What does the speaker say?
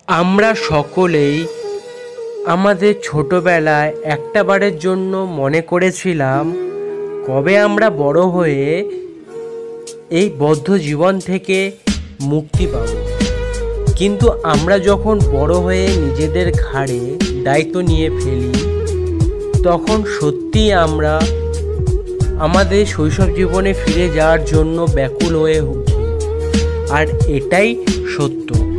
আমরা সকলেই আমাদের ছোটবেলায় একটা বারের জন্য মনে করেছিলাম কবে আমরা বড় হয়ে এই বদ্ধ জীবন থেকে মুক্তি পাব। কিন্তু আমরা যখন বড় হয়ে নিজেদের ঘাড়ে দায়িত্ব নিয়ে ফেলি, তখন সত্যিই আমরা আমাদের শৈশব জীবনে ফিরে যাওয়ার জন্য ব্যাকুল হয়ে উঠি। আর এটাই সত্য।